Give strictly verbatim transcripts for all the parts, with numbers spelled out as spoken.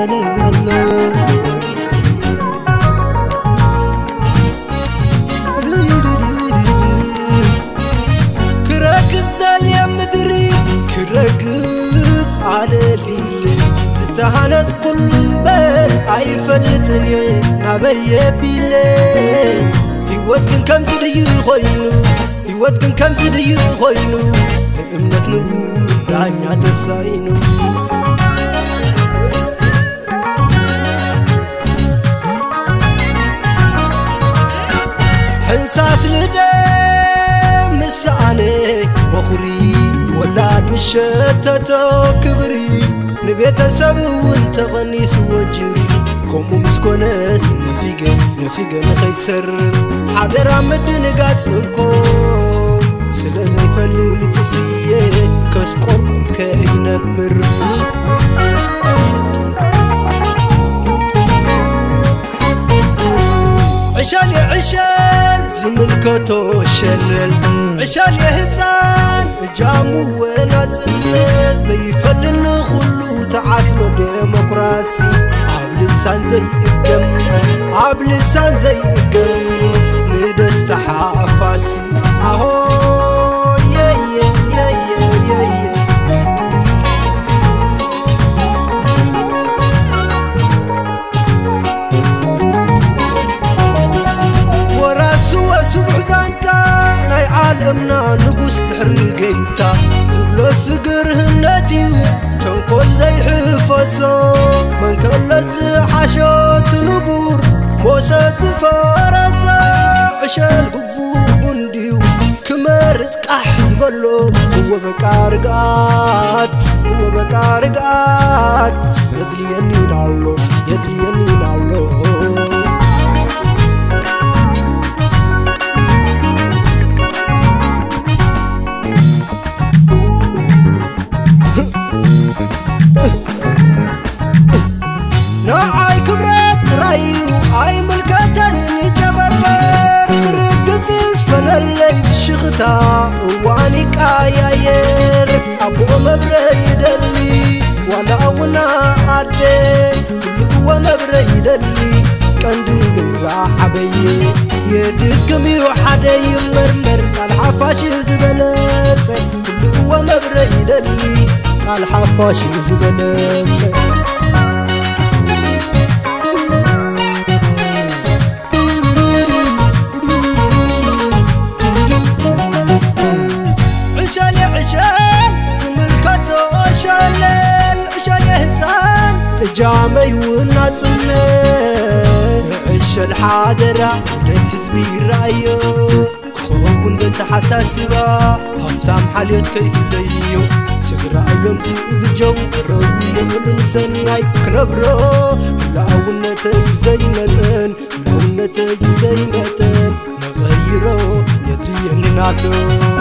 الله كركز داليا مدري كركز على الليل زتهانس كل بال عيفلتني نبي بيلي هيوتكن كم زدي خوينو هيوتكن كم زدي خوينو امنك نبو دانيا تساينو حنساس لدم مساني بخري ولاد مشتتو كبري نبيت سبون تغني سوجري كومو مسكونس نفيقه نفيقه نخيسر حضر مدن قاتلكم سلالي فلي تسيه كسقركم كينبر عشان يا عشان زملكتو شلل عشان يا هزان جامو ونازل زي فلن خلو تعاسلو ديمقراسي عب لسان زي الجم عب لسان زي الجم ندست حافاسي اهو يا يا يا يا يا عالمنا نقص تحرقيتا لو سقرهنتي تنقل زي حفصو من كلز حشوت نبور موسى زفارسا عشال قبو بنديو كمارس قحز بلو هو بكارقات هو بكارقات يدري يني نالو يدري يني نالو ناعي كبرت رايو اي ملكتن يجبربر مرقزز فنالي شختا واني كاياير ابو مبري يدلي وانا اونا عدي كل هو مبري يدلي كندي قنزا حبي يدكم يوحدي يمرمر الحفاش زبلت كل هو مبري يدلي الحفاش زبلت جامي وناصنه عش الحاضرة لتزبي رايو خون بنت حساسبة هفتام حاليت كيف ديو سقرا يوم بجو روي من سناي كنبرو لاونتك زينتن لاونتك زينتن نغيرو يدري ننادو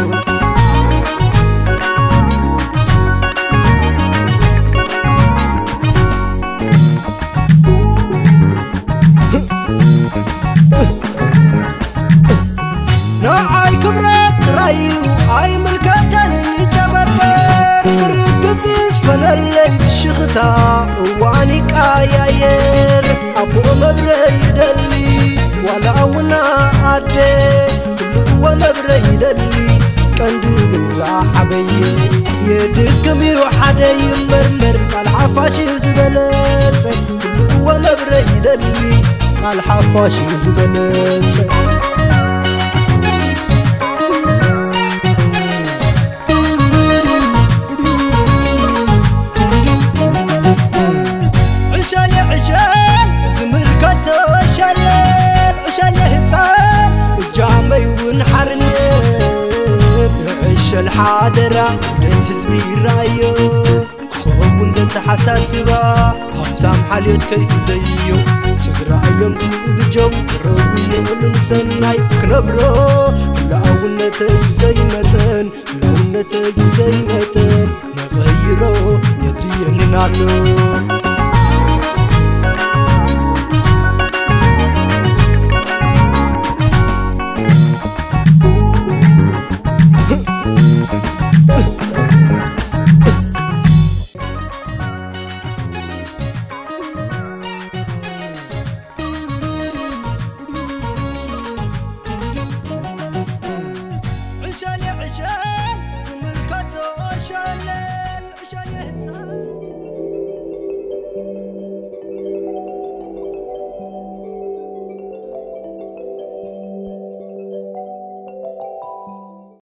ناعي كبرت رايو اي ملكتن يجبربر مرقزز فنالي شختا واني كاياير ابو مبري يدلي ولا اونا عدي كل هو مبري يدلي كندي قنزا حبي يدكم يوحدي يمرمر الحفاش زبلت كل هو مبري يدلي الحفاش زبلت الحاضرة تزبي رايو خون بنت حساسبة هفتام حاليت كيف ديو سقرا يوم بجو روي من سناي كنبرو لاونتك زينتن لاونتك زينتن نغيرو يدري ننالو